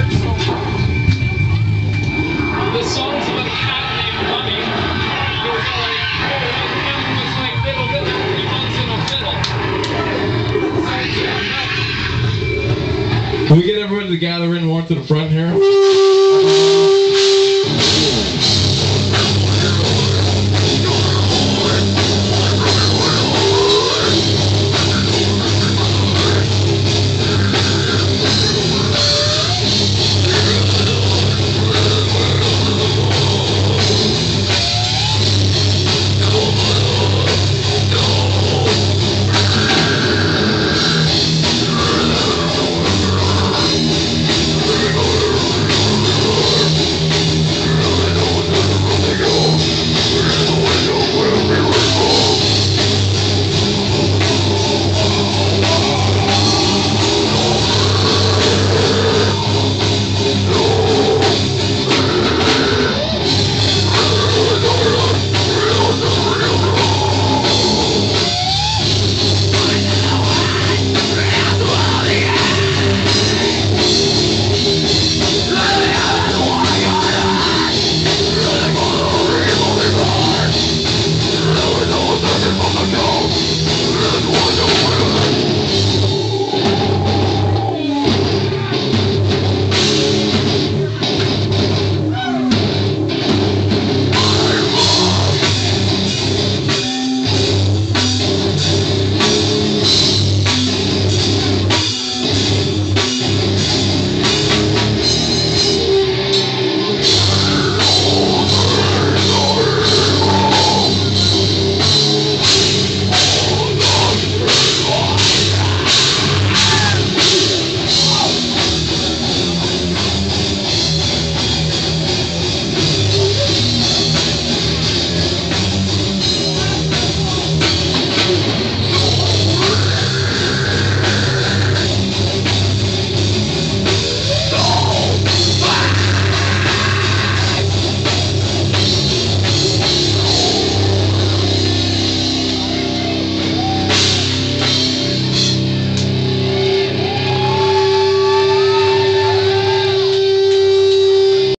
The song's about a cat named Bunny. It was like, oh, was like little Billy when he runs in a fiddle. Can we get everybody to gather in more to the front here?